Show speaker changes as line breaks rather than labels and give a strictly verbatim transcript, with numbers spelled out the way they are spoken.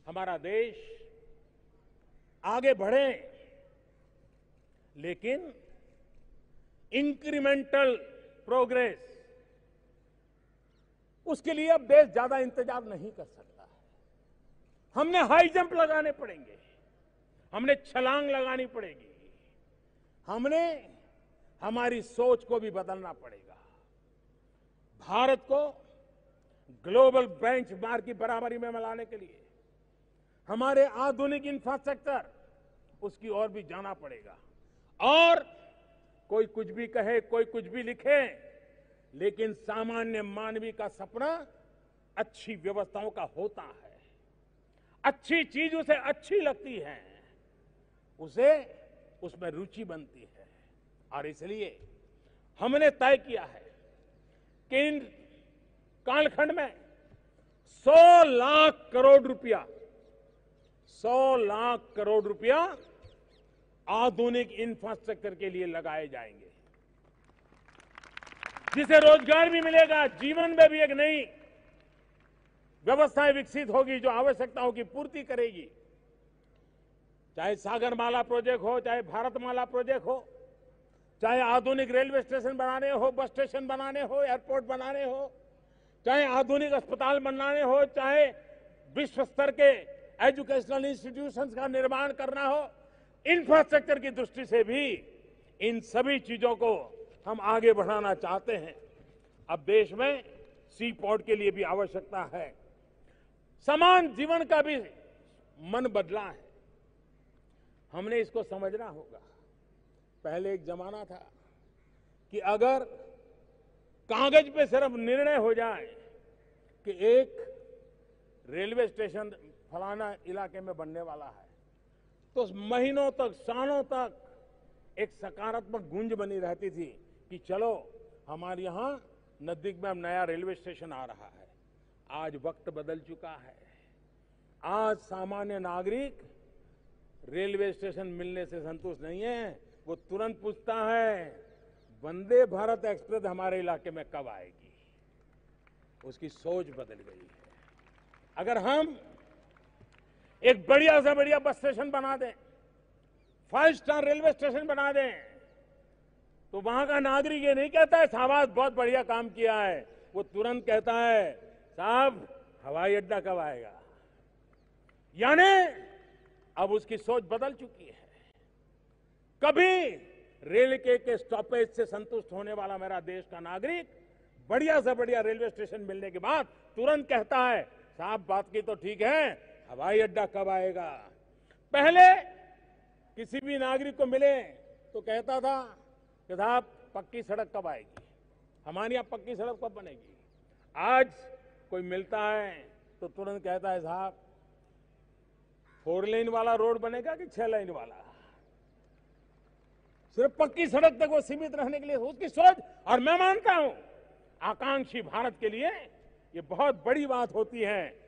हमारा देश आगे बढ़े, लेकिन इंक्रीमेंटल प्रोग्रेस, उसके लिए अब देश ज्यादा इंतजार नहीं कर सकता है। हमने हाई जंप लगाने पड़ेंगे, हमने छलांग लगानी पड़ेगी, हमने हमारी सोच को भी बदलना पड़ेगा। भारत को ग्लोबल बेंचमार्क की बराबरी में लाने के लिए हमारे आधुनिक इंफ्रास्ट्रक्चर, उसकी ओर भी जाना पड़ेगा। और कोई कुछ भी कहे, कोई कुछ भी लिखे, लेकिन सामान्य मानवीय का सपना अच्छी व्यवस्थाओं का होता है। अच्छी चीज उसे अच्छी लगती है, उसे उसमें रुचि बनती है। और इसलिए हमने तय किया है कि इन कालखंड में सौ लाख करोड़ रुपया सौ लाख करोड़ रुपया आधुनिक इंफ्रास्ट्रक्चर के लिए लगाए जाएंगे, जिसे रोजगार भी मिलेगा, जीवन में भी एक नई व्यवस्थाएं विकसित होगी जो आवश्यकताओं की पूर्ति करेगी। चाहे सागरमाला प्रोजेक्ट हो, चाहे भारतमाला प्रोजेक्ट हो, चाहे आधुनिक रेलवे स्टेशन बनाने हो, बस स्टेशन बनाने हो, एयरपोर्ट बनाने हो, चाहे आधुनिक अस्पताल बनाने हो, चाहे विश्व स्तर के एजुकेशनल इंस्टीट्यूशंस का निर्माण करना हो, इंफ्रास्ट्रक्चर की दृष्टि से भी इन सभी चीजों को हम आगे बढ़ाना चाहते हैं। अब देश में सी पोर्ट के लिए भी आवश्यकता है। समान जीवन का भी मन बदला है, हमने इसको समझना होगा। पहले एक जमाना था कि अगर कागज पे सिर्फ निर्णय हो जाए कि एक रेलवे स्टेशन फलाना इलाके में बनने वाला है, तो महीनों तक, सालों तक एक सकारात्मक गूंज बनी रहती थी कि चलो हमारे यहां नजदीक में अब नया रेलवे स्टेशन आ रहा है। आज वक्त बदल चुका है। आज सामान्य नागरिक रेलवे स्टेशन मिलने से संतुष्ट नहीं है, वो तुरंत पूछता है वंदे भारत एक्सप्रेस हमारे इलाके में कब आएगी। उसकी सोच बदल गई है। अगर हम एक बढ़िया से बढ़िया बस स्टेशन बना दें, फाइव स्टार रेलवे स्टेशन बना दें, तो वहां का नागरिक ये नहीं कहता है शाबाश बहुत बढ़िया काम किया है, वो तुरंत कहता है साहब हवाई अड्डा कब आएगा। यानी अब उसकी सोच बदल चुकी है। कभी रेल के, के स्टॉपेज से संतुष्ट होने वाला मेरा देश का नागरिक बढ़िया से बढ़िया रेलवे स्टेशन मिलने के बाद तुरंत कहता है साहब बात की तो ठीक है, हवाई अड्डा कब आएगा। पहले किसी भी नागरिक को मिले तो कहता था कि साहब पक्की सड़क कब आएगी, हमारे यहां पक्की सड़क कब बनेगी। आज कोई मिलता है तो तुरंत कहता है साहब फोर लेन वाला रोड बनेगा कि छह लेन वाला। सिर्फ पक्की सड़क तक वो सीमित रहने के लिए उसकी सोच। और मैं मानता हूं आकांक्षी भारत के लिए ये बहुत बड़ी बात होती है